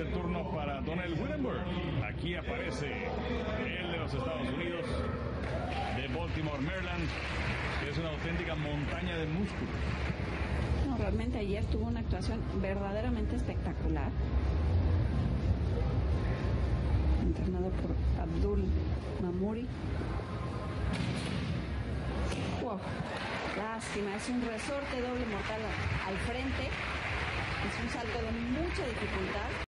el turno para Donald Wittenberg. Aquí aparece el de los Estados Unidos, de Baltimore, Maryland, que es una auténtica montaña de músculo. No, realmente ayer tuvo una actuación verdaderamente espectacular. Entrenado por Abdul Mamuri. Wow, lástima, es un resorte doble mortal al frente. Es un salto de mucha dificultad.